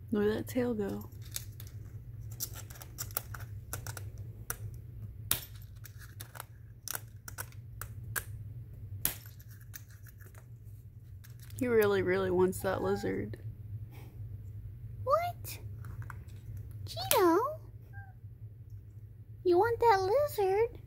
Where'd that tail go? He really, really wants that lizard. What? Cheeto? You want that lizard?